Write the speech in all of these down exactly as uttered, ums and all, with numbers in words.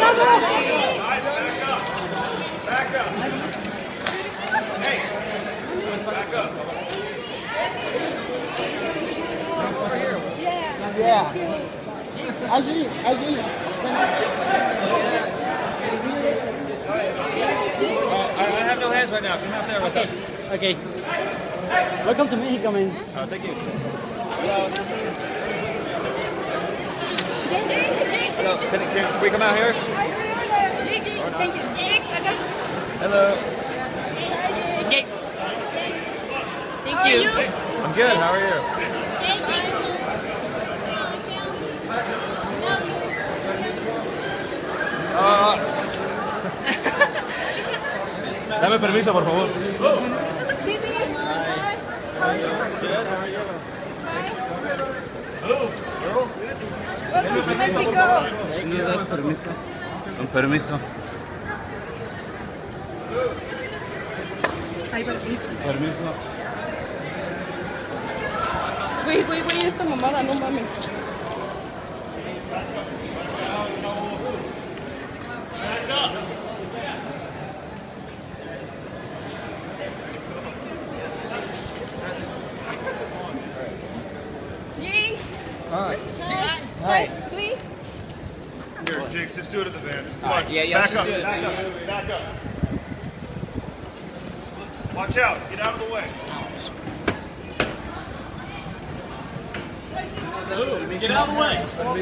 Back up. Hey, back up. Yeah. Allí, allí. Oh, I have no hands right now. Come out there with us. Okay. Welcome to Mexico, man. Oh, thank you. Hello. Hello. Can, can, can we come out here? Thank you. Hello. Thank you. I'm good. How are you? Uh, Dame permiso, por favor. Sí, sí. Welcome to Mexico. ¿Me das permiso? Con permiso. Ay, permiso. Permiso. Güey, güey, güey, esta mamada, no mames. Jinx! Hi. Hi. Please. Here, Jinx, just do it at the van. Come Alright, on, yeah, yeah, back let's up, do it. back up, back up. Watch out, get out of the way. Get out of the way.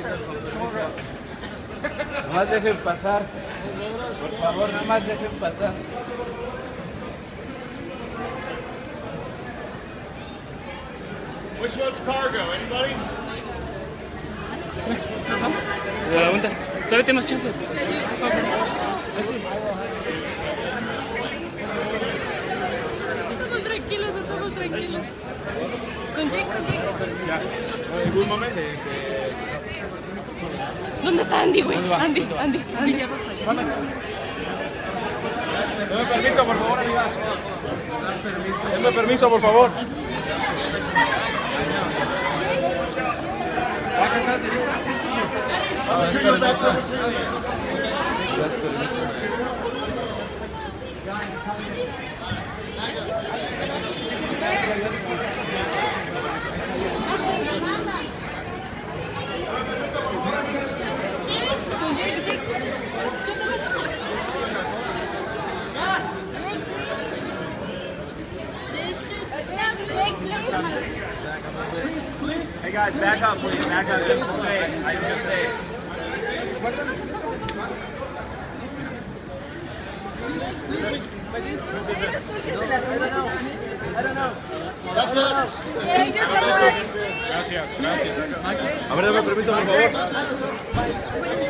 Nada más dejen pasar. Por favor, nada más dejen pasar. Which one's cargo? Anybody? De la vuelta. Todavía tenemos chance. Estamos tranquilos, estamos tranquilos. Con Jake, con Jake. Ya. En algún momento. ¿Dónde está Andy, güey? Andy, Andy, Andy. Dame permiso, por favor, amiga. Dame permiso, por favor. Hey guys, back up please, back up, give some space. I give space. Gracias. Thank you so much. Gracias, gracias. A ver, dame permiso, por favor.